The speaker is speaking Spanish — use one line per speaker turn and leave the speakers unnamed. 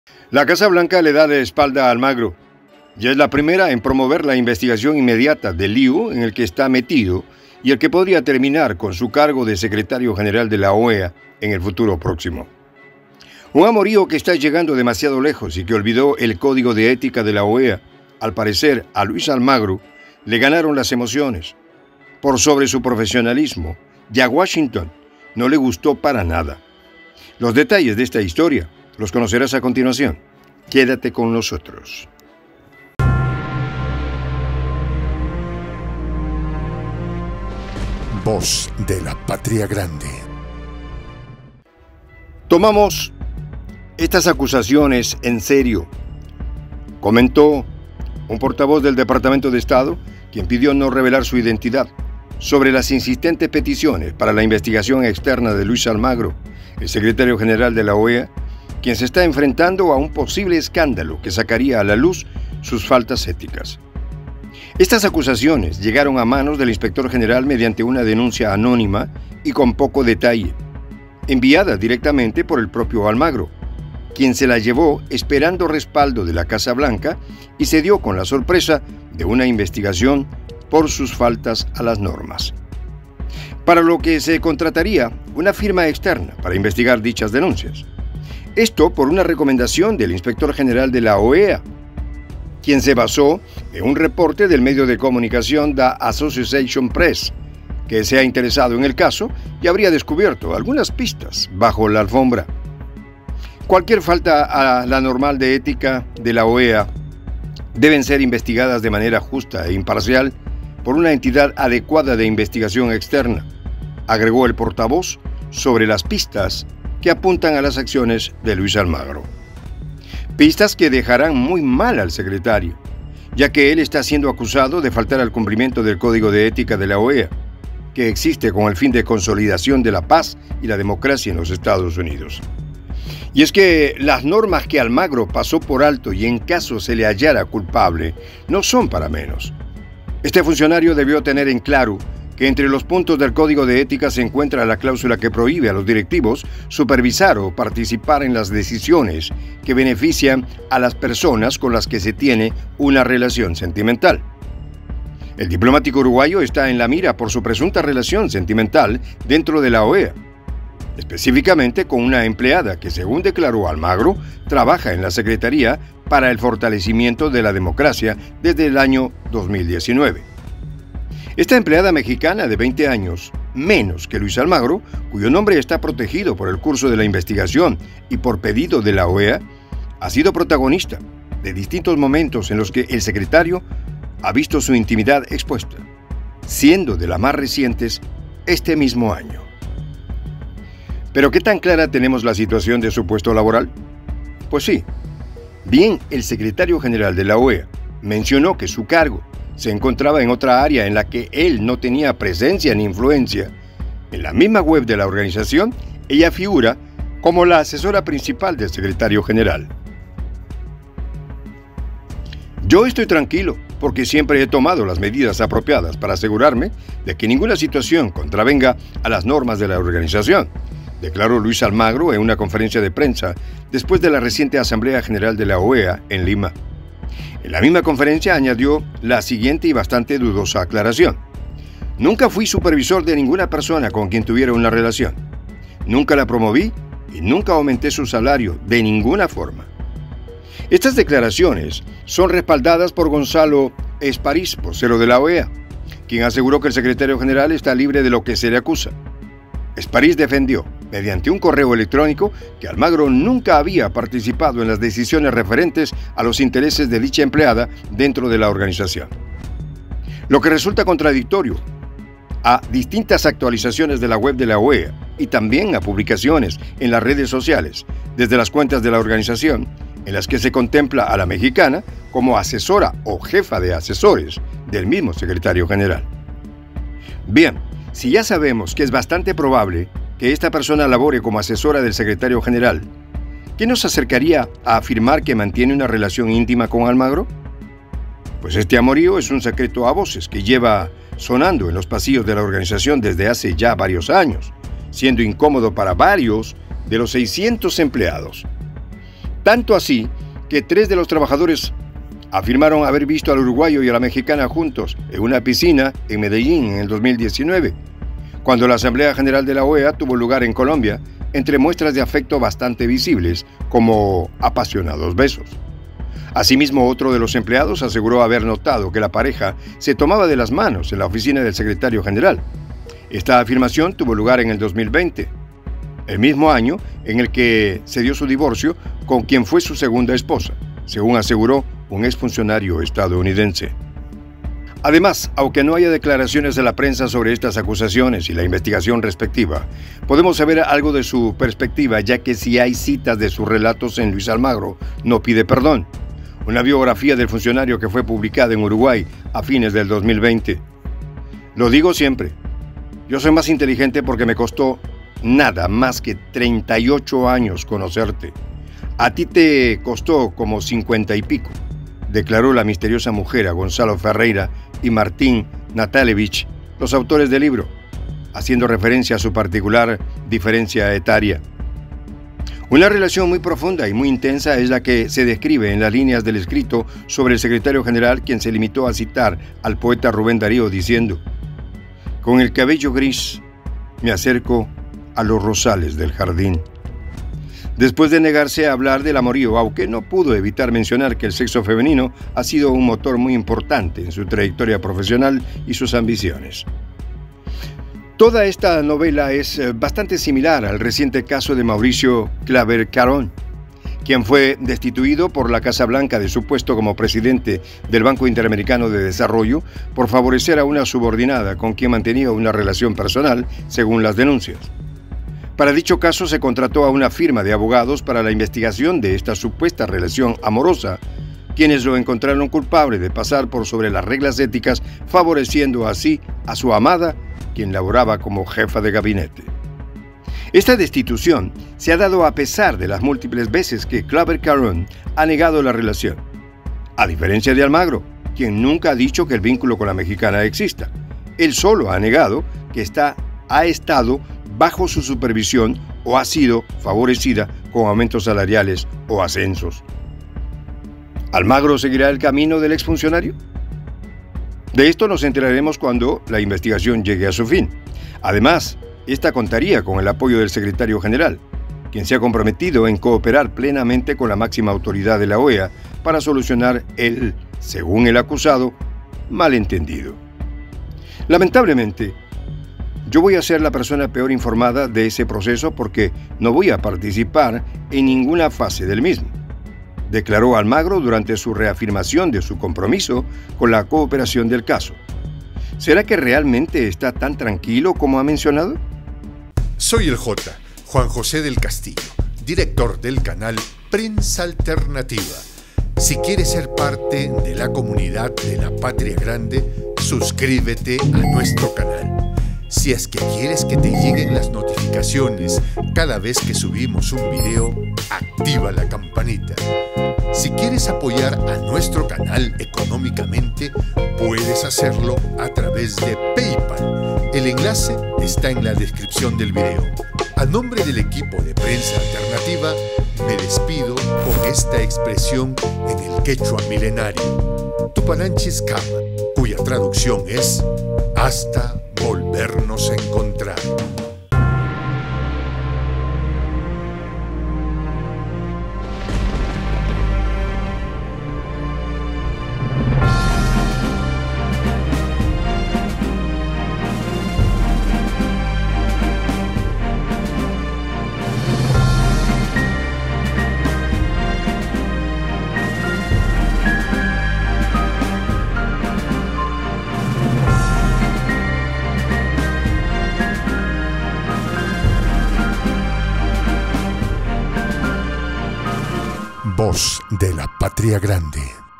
La Casa Blanca le da la espalda a Almagro y es la primera en promover la investigación inmediata del lío en el que está metido y el que podría terminar con su cargo de secretario general de la OEA en el futuro próximo. Un amorío que está llegando demasiado lejos y que olvidó el código de ética de la OEA. Al parecer, a Luis Almagro le ganaron las emociones por sobre su profesionalismo y a Washington no le gustó para nada. Los detalles de esta historia los conocerás a continuación. Quédate con nosotros.
Voz de la Patria Grande.
Tomamos estas acusaciones en serio, comentó un portavoz del Departamento de Estado, quien pidió no revelar su identidad sobre las insistentes peticiones para la investigación externa de Luis Almagro, el secretario general de la OEA, quien se está enfrentando a un posible escándalo que sacaría a la luz sus faltas éticas. Estas acusaciones llegaron a manos del inspector general mediante una denuncia anónima y con poco detalle, enviada directamente por el propio Almagro, quien se la llevó esperando respaldo de la Casa Blanca y se dio con la sorpresa de una investigación por sus faltas a las normas. Para lo que se contrataría una firma externa para investigar dichas denuncias. Esto por una recomendación del inspector general de la OEA, quien se basó en un reporte del medio de comunicación The Associated Press, que se ha interesado en el caso y habría descubierto algunas pistas bajo la alfombra. Cualquier falta a la normal de ética de la OEA deben ser investigadas de manera justa e imparcial por una entidad adecuada de investigación externa, agregó el portavoz sobre las pistas que apuntan a las acciones de Luis Almagro. Pistas que dejarán muy mal al secretario, ya que él está siendo acusado de faltar al cumplimiento del Código de Ética de la OEA, que existe con el fin de consolidación de la paz y la democracia en los Estados Unidos. Y es que las normas que Almagro pasó por alto y en caso se le hallara culpable no son para menos. Este funcionario debió tener en claro que entre los puntos del Código de Ética se encuentra la cláusula que prohíbe a los directivos supervisar o participar en las decisiones que benefician a las personas con las que se tiene una relación sentimental. El diplomático uruguayo está en la mira por su presunta relación sentimental dentro de la OEA, específicamente con una empleada que, según declaró Almagro, trabaja en la Secretaría para el Fortalecimiento de la Democracia desde el año 2019. Esta empleada mexicana de 20 años, menos que Luis Almagro, cuyo nombre está protegido por el curso de la investigación y por pedido de la OEA, ha sido protagonista de distintos momentos en los que el secretario ha visto su intimidad expuesta, siendo de las más recientes este mismo año. ¿Pero qué tan clara tenemos la situación de su puesto laboral? Pues sí, bien el secretario general de la OEA mencionó que su cargo se encontraba en otra área en la que él no tenía presencia ni influencia. En la misma web de la organización, ella figura como la asesora principal del secretario general. Yo estoy tranquilo porque siempre he tomado las medidas apropiadas para asegurarme de que ninguna situación contravenga a las normas de la organización, declaró Luis Almagro en una conferencia de prensa después de la reciente Asamblea General de la OEA en Lima. En la misma conferencia añadió la siguiente y bastante dudosa aclaración. Nunca fui supervisor de ninguna persona con quien tuviera una relación. Nunca la promoví y nunca aumenté su salario de ninguna forma. Estas declaraciones son respaldadas por Gonzalo Esparís, vocero de la OEA, quien aseguró que el secretario general está libre de lo que se le acusa. Esparís defendió, mediante un correo electrónico, que Almagro nunca había participado en las decisiones referentes a los intereses de dicha empleada dentro de la organización. Lo que resulta contradictorio a distintas actualizaciones de la web de la OEA y también a publicaciones en las redes sociales, desde las cuentas de la organización, en las que se contempla a la mexicana como asesora o jefa de asesores del mismo secretario general. Bien, si ya sabemos que es bastante probable que esta persona labore como asesora del secretario general, ¿qué nos acercaría a afirmar que mantiene una relación íntima con Almagro? Pues este amorío es un secreto a voces que lleva sonando en los pasillos de la organización desde hace ya varios años, siendo incómodo para varios de los 600 empleados. Tanto así que 3 de los trabajadores afirmaron haber visto al uruguayo y a la mexicana juntos en una piscina en Medellín en el 2019, cuando la Asamblea General de la OEA tuvo lugar en Colombia, entre muestras de afecto bastante visibles, como apasionados besos. Asimismo, otro de los empleados aseguró haber notado que la pareja se tomaba de las manos en la oficina del secretario general. Esta afirmación tuvo lugar en el 2020, el mismo año en el que se dio su divorcio con quien fue su segunda esposa, según aseguró un exfuncionario estadounidense. Además, aunque no haya declaraciones de la prensa sobre estas acusaciones y la investigación respectiva, podemos saber algo de su perspectiva, ya que si hay citas de sus relatos en Luis Almagro, no pide perdón, una biografía del funcionario que fue publicada en Uruguay a fines del 2020. Lo digo siempre, yo soy más inteligente porque me costó nada más que 38 años conocerte. A ti te costó como 50 y pico, declaró la misteriosa mujer a Gonzalo Ferreira y Martín Natalevich, los autores del libro, haciendo referencia a su particular diferencia etaria. Una relación muy profunda y muy intensa es la que se describe en las líneas del escrito sobre el secretario general, quien se limitó a citar al poeta Rubén Darío diciendo: «Con el cabello gris me acerco a los rosales del jardín». Después de negarse a hablar del amorío, aunque no pudo evitar mencionar que el sexo femenino ha sido un motor muy importante en su trayectoria profesional y sus ambiciones. Toda esta novela es bastante similar al reciente caso de Mauricio Claver Carón, quien fue destituido por la Casa Blanca de su puesto como presidente del Banco Interamericano de Desarrollo por favorecer a una subordinada con quien mantenía una relación personal, según las denuncias. Para dicho caso se contrató a una firma de abogados para la investigación de esta supuesta relación amorosa, quienes lo encontraron culpable de pasar por sobre las reglas éticas, favoreciendo así a su amada, quien laboraba como jefa de gabinete. Esta destitución se ha dado a pesar de las múltiples veces que Claver Carón ha negado la relación, a diferencia de Almagro, quien nunca ha dicho que el vínculo con la mexicana exista. Él solo ha negado que ha estado bajo su supervisión o ha sido favorecida con aumentos salariales o ascensos. ¿Almagro seguirá el camino del exfuncionario? De esto nos enteraremos cuando la investigación llegue a su fin. Además, esta contaría con el apoyo del secretario general, quien se ha comprometido en cooperar plenamente con la máxima autoridad de la OEA para solucionar el, según el acusado, malentendido. Lamentablemente, yo voy a ser la persona peor informada de ese proceso porque no voy a participar en ninguna fase del mismo, declaró Almagro durante su reafirmación de su compromiso con la cooperación del caso. ¿Será que realmente está tan tranquilo como ha mencionado?
Soy el J, Juan José del Castillo, director del canal Prensa Alternativa. Si quieres ser parte de la comunidad de la Patria Grande, suscríbete a nuestro canal. Si es que quieres que te lleguen las notificaciones cada vez que subimos un video, activa la campanita. Si quieres apoyar a nuestro canal económicamente, puedes hacerlo a través de PayPal. El enlace está en la descripción del video. A nombre del equipo de Prensa Alternativa, me despido con esta expresión en el quechua milenario, Tupananchis Kama, cuya traducción es hasta volvernos a encontrar. Voz de la Patria Grande.